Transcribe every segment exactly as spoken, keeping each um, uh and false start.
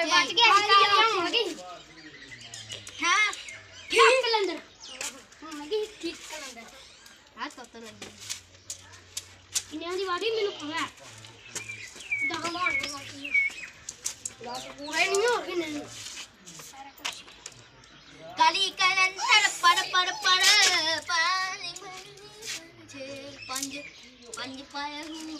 बच गया स्टार हो गई हां ठीक कलंदर हो गई ठीक कलंदर हां तो तो इन्हें दी वाली मेनू पता है दगा मारने वाली लास्ट पूरे नहीं हो गए नहीं सारा कुछ काली कलंदर पर पर पर पानी छे पंज पंज पाए हूं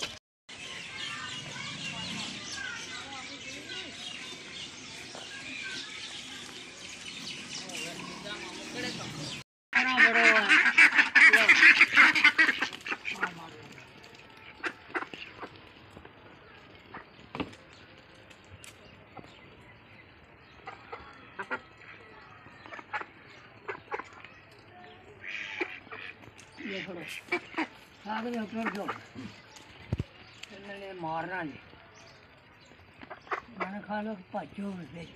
आगे ऊपर जो इन्होंने मारना नहीं मैंने खा लो भजो में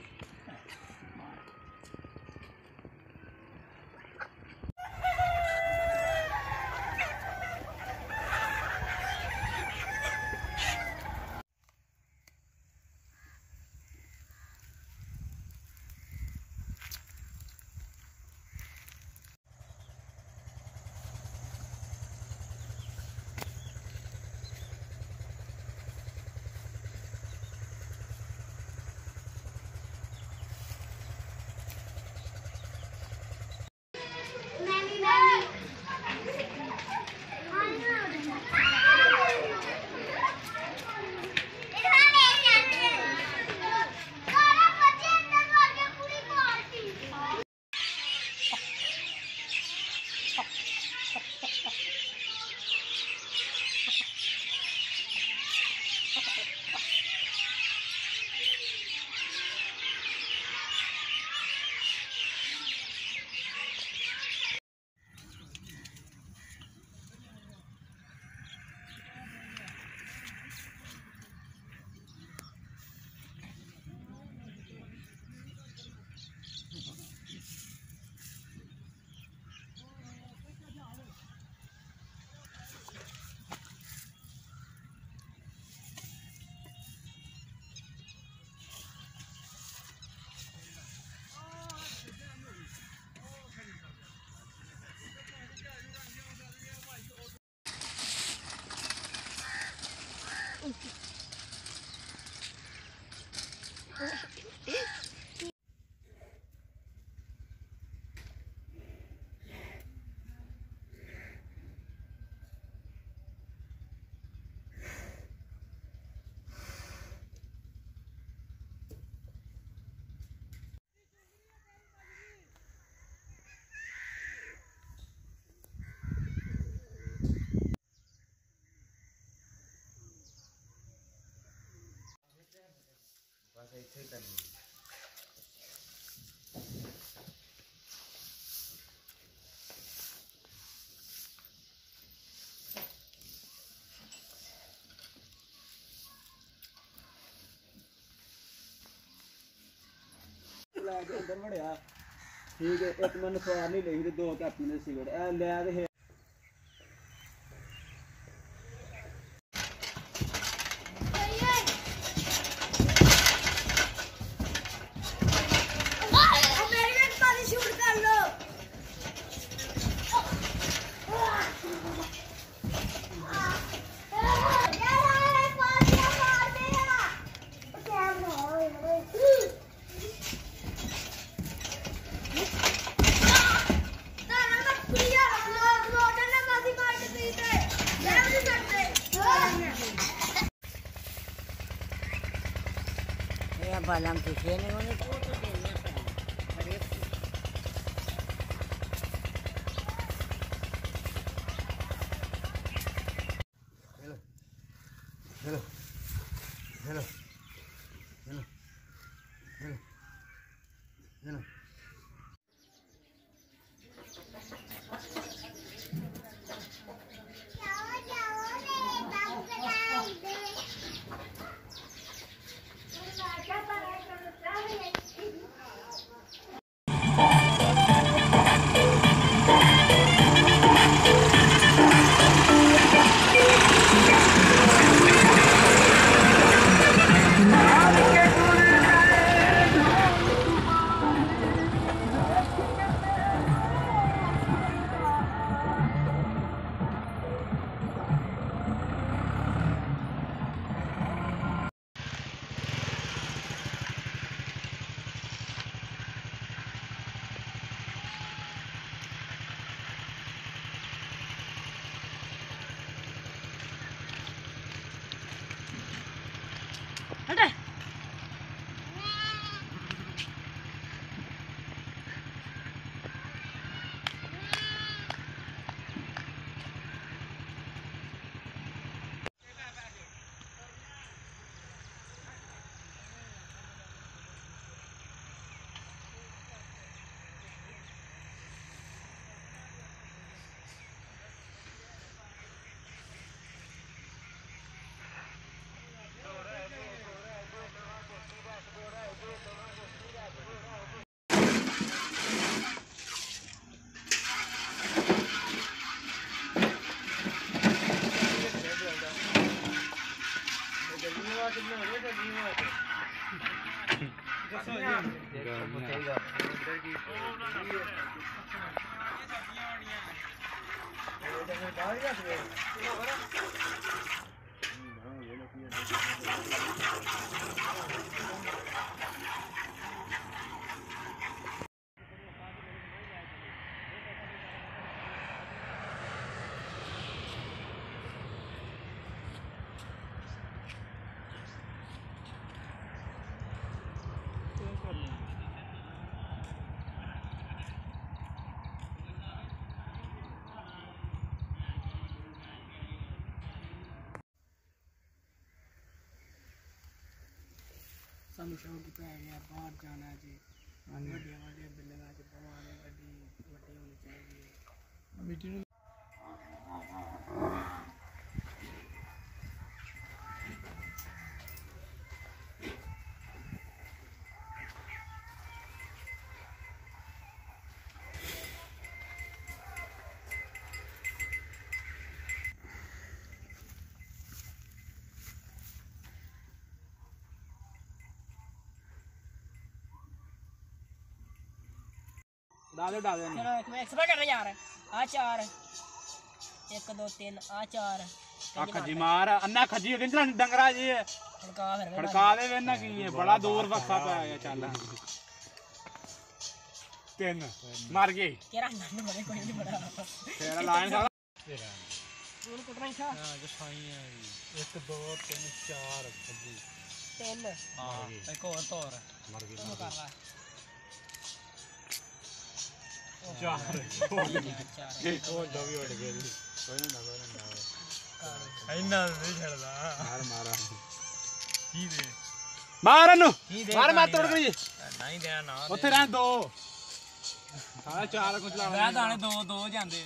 ਇੱਥੇ ਕਰਨੀ ਲੈ ਕੇ ਅੰਦਰ ਵੜਿਆ ਠੀਕ ਹੈ ਇੱਕ ਮੈਨੂੰ ਸਵਾਰ ਨਹੀਂ ਲਈ ਤੇ ਦੋ ਤੇ ਆਪਣੇ ਸਿਗਰਟ ਐ ਲੈ ਦੇ balang susi ini mana tu tu dia hello hello hello hello hello hello हट ਸਾਨੂੰ ਸ਼ੌਕ ਪੈ ਗਿਆ ਬਾਹਰ ਜਾਣਾ ਜੀ ਵੱਡੀਆਂ ਵੱਡੀਆਂ ਬਿਲਡਿੰਗਾਂ 'ਚ ਪਵਾਂਗੇ ਗੱਡੀ ਵੱਡੀ ਹੋਣੀ ਚਾਹੀਦੀ ਹੈ ਮੀਟਿੰਗ ਨੂੰ डाले डाले चलो एक मैं एक्सपर्ट कर यार आ चार एक दो तीन आ चार आ खजी मार अन्ना खजी किंजला डंगरा जी खड़का फिर खड़का दे वेना की है बड़ा दूर वक्सा पे आया चल तीन मार गई केरा नंद मरे कोई नहीं बड़ा तेरा लाइन साला तेरा दूर कुटना था हां जो साई है एक दो तीन चार खजी तीन हां एक और तो और मर गई कर रहा चार चार ਉਹ ਦਵੀ ਉੱਡ ਗਈ ਕੋਈ ਨਾ ਕੋਈ ਨਾ ਇੰਨਾ ਨਹੀਂ ਛੱਡਦਾ ਮਾਰ ਮਾਰ ਕੀ ਦੇ ਮਾਰ ਨੂੰ ਮਾਰ ਮਾਰ ਤੋੜ ਗਈ ਨਹੀਂ ਦੇਣਾ ਨਾ ਉੱਥੇ ਰਹਿਣ ਦੋ ਸਾਰਾ ਚਾਰ ਕੁਝ ਲਾ ਮੈਂ ਦਾਣੇ ਦੋ ਦੋ ਜਾਂਦੇ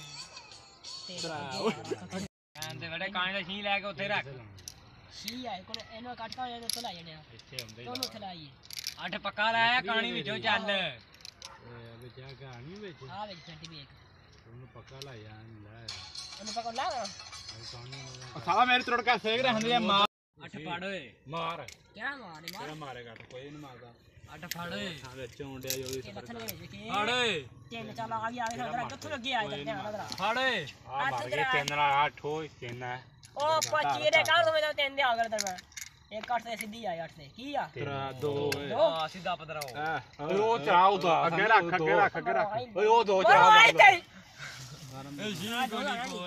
ਤੇ ਬੜੇ ਕਾਣੇ ਦਾ ਛੀ ਲੈ ਕੇ ਉੱਥੇ ਰੱਖ ਛੀ ਆਏ ਕੋਲ ਇਹਨੂੰ ਕੱਟ ਕੇ ਉੱਥੇ ਲਾ ਜਾਣੇ ਆ ਇੱਥੇ ਹੁੰਦੇ ਦੋਨੋਂ ਉੱਥੇ ਲਾਈਏ ਅੱਠ ਪੱਕਾ ਲਾਇਆ ਕਾਣੀ ਵਿੱਚੋਂ ਚੱਲ ਵਿੱਚ ਆ ਕਹਾਣੀ ਵਿੱਚ ਆ ਵਿੱਚ ਟਵੰਟੀ ਵੀ ਇੱਕ ਉਹਨੂੰ ਪੱਕਾ ਲਾ ਜਾਂ ਲੈ ਉਹਨੂੰ ਪਕੜ ਲਾ ਸਾਲਾ ਮੇਰੇ ਤੋੜ ਕੇ ਸੇਕ ਰਹੇ ਹੁੰਦੇ ਆ ਮਾਰ ਅੱਠ ਫੜ ਓਏ ਮਾਰ ਕਿਹੜਾ ਮਾਰੇ ਮਾਰ ਕਿਹੜਾ ਮਾਰੇਗਾ ਕੋਈ ਨਹੀਂ ਮਾਰਦਾ ਅੱਠ ਫੜ ਓਏ ਹਾਂ ਵਿੱਚ ਆਉਂਦਿਆ ਜੋ ਇਸ ਇਹ ਥੱਲੇ ਵਿੱਚ ਕੇ ਫੜ ਓਏ ਤਿੰਨ ਚੱਲ ਆ ਗਿਆ ਆ ਕਿੱਥੋਂ ਲੱਗੇ ਆ ਜਾਂਦੇ ਆ ਨਾ ਫੜ ਓਏ ਆ ਮਾਰ ਕੇ ਤਿੰਨ ਨਾਲ ਅੱਠ ਹੋਈ ਤਿੰਨ ਹੈ ਉਹ ਪੱਚੀ ਦੇ ਕਾਹ ਤੋਂ ਮੈਂ ਤਿੰਨ ਦੇ ਆ ਗਏ ਤੇ ਇੱਕ ਅੱਠ ਤੇ ਸਿੱਧੀ ਆ ਅੱਠ ਤੇ ਕੀ ਆ ਤੇਰਾ ਦੋ ਆ ਸਿੱਧਾ ਪਤਰਾ ਹੋ ਓਏ ਉਹ ਚੜਾਉ ਦਾ ਅੱਗੇ ਰੱਖ ਅੱਗੇ ਰੱਖ ਅੱਗੇ ਰੱਖ ਓਏ ਉਹ ਦੋ ਓਏ ਚੜਾਉ ਤੇ ਇਹ ਜੀ ਗੋਲੀ ਕੋਲ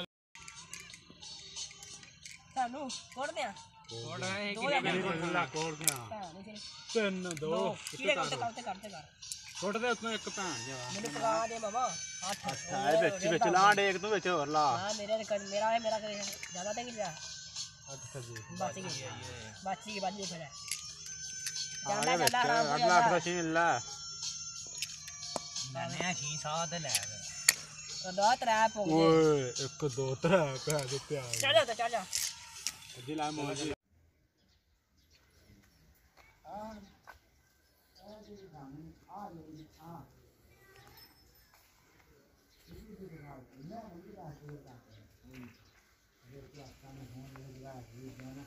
ਸਾਨੂੰ ਕੋੜਦੇ ਆ ਕੋੜ ਹੈ ਦੋ ਜਾਂ ਖੁੱਲਾ ਕੋੜ ਗਿਆ ਹਾਂ ਨਹੀਂ ਤਿੰਨ ਦੋ ਕਿਹੜੇ ਕਰਤੇ ਕਰਤੇ ਕਰਤੇ ਕਰ ਕੋੜ ਦੇ ਉਤੋਂ ਇੱਕ ਭੈਣ ਜਵਾ ਮੈਨੂੰ ਪਕਾ ਦੇ ਮਾਮਾ ਅੱਠ ਅੱਛਾ ਵਿੱਚ ਵਿੱਚ ਲਾ ਡੇਕ ਤੂੰ ਵਿੱਚ ਹੋਰ ਲਾ ਹਾਂ ਮੇਰੇ ਤੇ ਮੇਰਾ ਹੈ ਮੇਰਾ ਕਰੇ ਜ਼ਿਆਦਾ ਤੇ ਨਹੀਂ ਜਾ ਅੱਠ ਸੱਜੇ ਬਚ ਗਈ ਬਚ ਗਈ ਬਾਜੀ ਫਿਰ ਆ ਗਿਆ ਵਿੱਚ ਅਗਲਾ ਅੱਠ ਦਾ ਛੀਨ ਲੈ ਮੈਂ ਛੀ ਸਾਹ ਤੇ ਲੈ ਦੋ ਤਰਾ ਪੋ ਓਏ ਇੱਕ ਦੋ ਤਰਾ ਪੈ ਦਿੱਤੇ ਆ ਚੱਲ ਜਾ ਚੱਲ ਜਾ ਜੀ ਲਾ ਮੋਜੀ ਆ